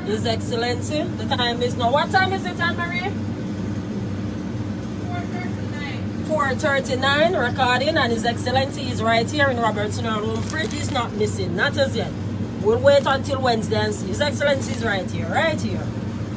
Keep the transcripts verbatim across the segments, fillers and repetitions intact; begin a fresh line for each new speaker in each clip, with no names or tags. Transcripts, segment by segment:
His Excellency, the time is now. What time is it, Anne-Marie? four thirty-nine, recording, and His Excellency is right here in Robertson Room. Fridge is not missing, not as yet. We'll wait until Wednesday and see. His Excellency is right here, right here.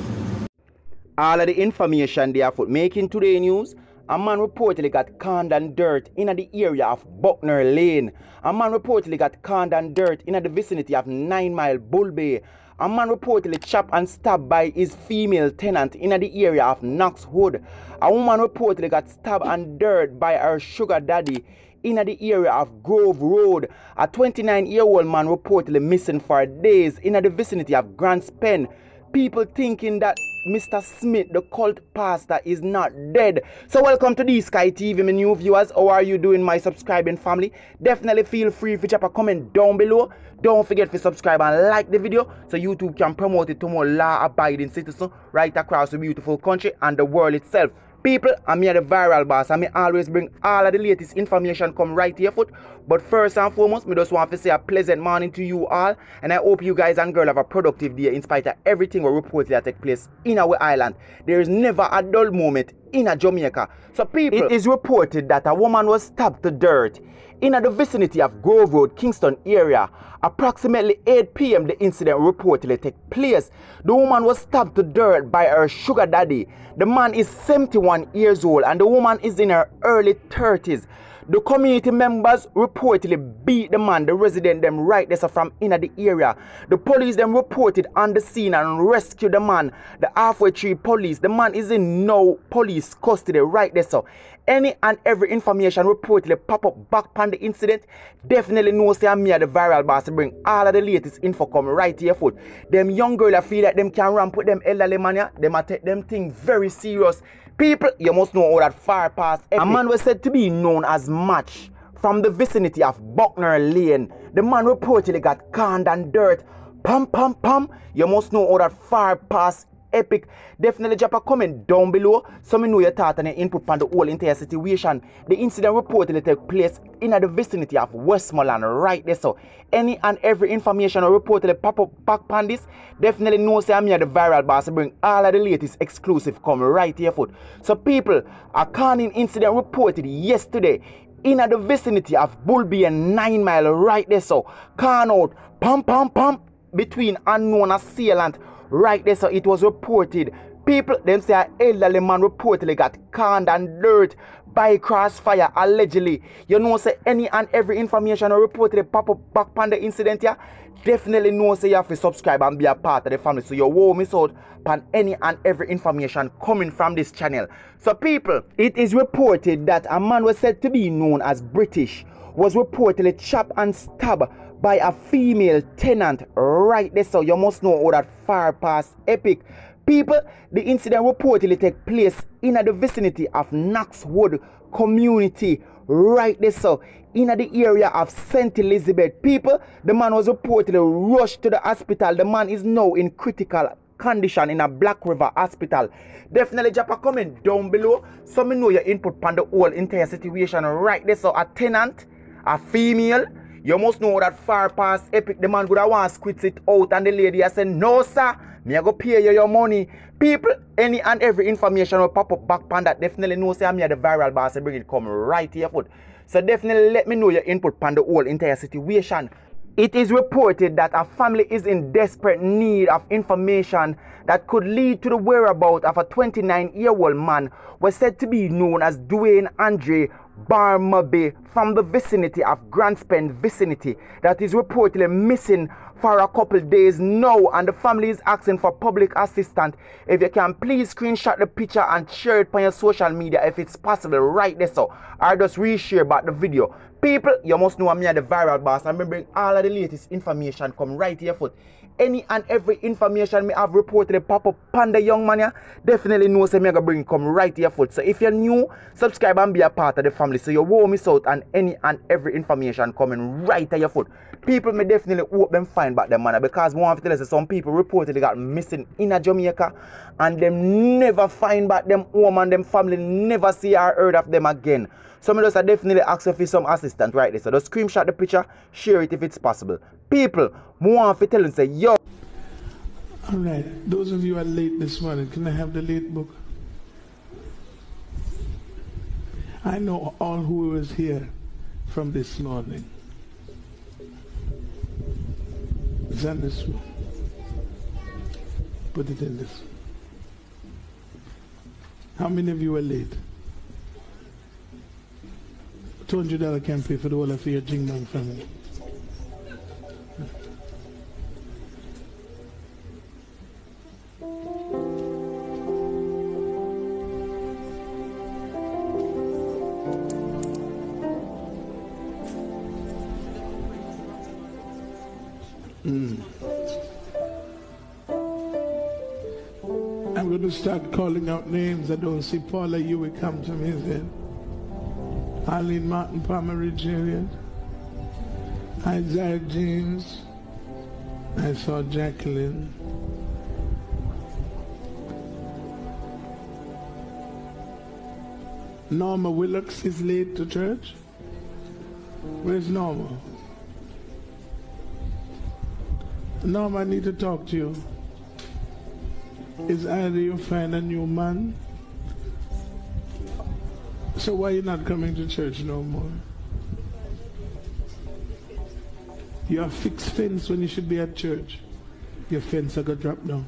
All of the information they are making today news. A man reportedly got canned and dirt in the area of Buckner Lane. A man reportedly got canned and dirt in the vicinity of Nine Mile Bull Bay. A man reportedly chopped and stabbed by his female tenant in the area of Knoxwood. A woman reportedly got stabbed and dirt by her sugar daddy in the area of Grove Road. A twenty-nine-year-old man reportedly missing for days in the vicinity of Grants Pen. People thinking that Mister Smith, the cult pastor, is not dead. So welcome to D-Sky T V, my new viewers. How are you doing, my subscribing family? Definitely feel free to drop a comment down below. Don't forget to subscribe and like the video so YouTube can promote it to more law-abiding citizens right across the beautiful country and the world itself. People, I'm here the viral boss, and I always bring all of the latest information come right here foot. But first and foremost, I just want to say a pleasant morning to you all, and I hope you guys and girls have a productive day in spite of everything we report that take place in our island. There is never a dull moment in a Jamaica. So people, it is reported that a woman was stabbed to dirt in the vicinity of Grove Road, Kingston area. Approximately eight p m the incident reportedly took place. The woman was stabbed to dirt by her sugar daddy. The man is seventy-one years old and the woman is in her early thirties. The community members reportedly beat the man, the resident them right there from in the area. The police them reported on the scene and rescued the man. The halfway tree police, the man is in no police custody right there. So any and every information reportedly pop up back on the incident. Definitely know say I'm here the viral boss to bring all of the latest info come right here foot. Them young girls feel that them can ramp with them elderly man, them a take them thing very serious. People, you must know all that far past epic. A man was said to be known as Match from the vicinity of Buckner Lane. The man reportedly got canned and dirt. Pum pum pum. You must know all that far past epic. Definitely drop a comment down below so me know your thought and your input on the whole entire situation. The incident reportedly took place in the vicinity of Westmoreland right there. So any and every information or reportedly pop up back on this, definitely know say I'm here the viral boss to bring all of the latest exclusive come right here foot. So people, a canning incident reported yesterday in the vicinity of Bull Bay and Nine Mile right there. So can out pum pum pum between unknown assailant right there. So it was reported. People them say an elderly man reportedly got canned and dirt by crossfire allegedly. You know say any and every information or reportedly pop up back on the incident here. Definitely know say you have to subscribe and be a part of the family so you won't miss out on any and every information coming from this channel. So people, it is reported that a man was said to be known as British was reportedly chopped and stabbed by a female tenant right there. So you must know all that far past epic. People, the incident reportedly took place in the vicinity of Knoxwood community right there. So in the area of Saint Elizabeth. People, the man was reportedly rushed to the hospital. The man is now in critical condition in a Black River hospital. Definitely drop a comment down below so me know your input on the whole entire situation right there. So a tenant, a female, you must know that far past epic. The man would have want to squeeze it out and the lady has said, no sir, me I go pay you your money. People, any and every information will pop up back on that. Definitely know say I'm here the viral boss and bring it come right here foot. So definitely let me know your input on the whole entire situation. It is reported that a family is in desperate need of information that could lead to the whereabouts of a twenty-nine-year-old man was said to be known as Dwayne Andre Barmaby from the vicinity of Grants Pen vicinity that is reportedly missing for a couple days now, and the family is asking for public assistance. If you can please screenshot the picture and share it on your social media if it's possible right there, so or just reshare about the video. People, you must know I'm here the viral boss and I'm bring all of the latest information come right here foot. Any and every information me have reported pop up on the young man here, definitely know say me gonna bring come right here foot. So if you're new, subscribe and be a part of the family so you won't miss out on any and every information coming right at your foot. People may definitely hope them find back them man, because one of the tell us some people reportedly got missing in a Jamaica and them never find back them home and them family never see or heard of them again. Some of us are definitely asking for some assistance right there. So just screenshot the picture, share it if it's possible. People, more want to tell them say, yo.
All right, those of you who are late this morning, can I have the late book? I know all who was here from this morning. It's on this one. Put it in this. How many of you were late? two hundred dollars can pay for the whole of your Jingman family. Mm. I'm going to start calling out names. I don't see Paula, you will come to me then. Arlene Martin Palmer Juliet, Isaiah James, I saw Jacqueline, Norma Willocks is late to church. Where's Norma? Norma, I need to talk to you. Is either you find a new man? So why are you not coming to church no more? You have fixed fence when you should be at church. Your fence are gonna drop down.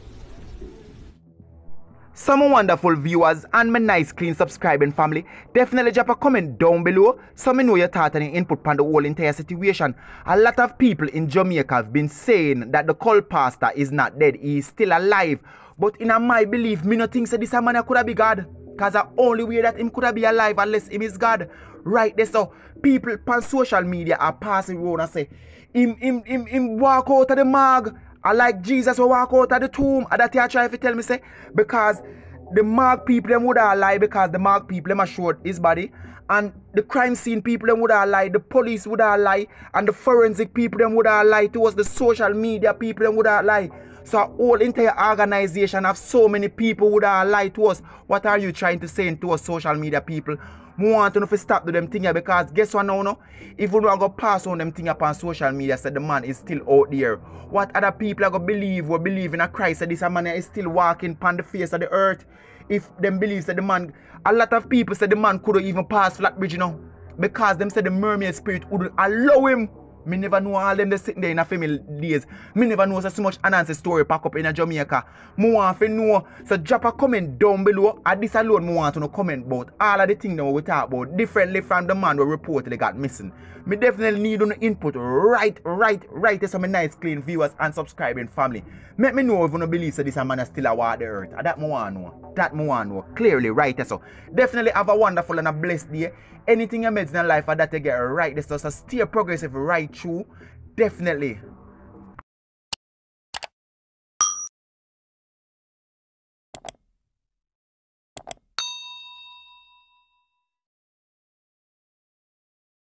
Some wonderful viewers and my nice clean subscribing family, definitely drop a comment down below so me know your thought and your input on the whole entire situation. A lot of people in Jamaica have been saying that the cult pastor is not dead, he is still alive. But in my belief, me no think that this man could have be God. Cause the only way that him could have be alive unless him is God. Right there, so people on social media are passing around and say, him, him, him, him walk out of the morgue. I like Jesus will walk out of the tomb. And that you try to tell me, say, because the morgue people them would have lied because the morgue people them showed his body. And the crime scene people them would have lied, the police would have lied, and the forensic people them would have lied to us, the social media people them would have lied. So a whole entire organization of so many people would have lied to us. What are you trying to say to us social media people? We want to know if we stop do them thing here because guess what now, no? If we don't go pass on them thing upon social media, said the man is still out there. What other people are going to believe or believe in a Christ that this man is still walking upon the face of the earth? If them believe that the man, a lot of people said the man couldn't even pass Flatbridge, you know, because them said the mermaid spirit wouldn't allow him. Me never know all them they sitting there in a family days. Me never know so much Anansi story pack up in a Jamaica. Me want to know. So drop a comment down below. At this alone, me want to know comment about all of the things that we talk about differently from the man who reportedly got missing. Me definitely need an input right, right, right to some nice clean viewers and subscribing family. Make me know if you don't believe that this man is still away the earth. That me want to know. That me want to know. Clearly right so. Definitely have a wonderful and a blessed day. Anything you made in life that you get right, so, so stay progressive right through. Definitely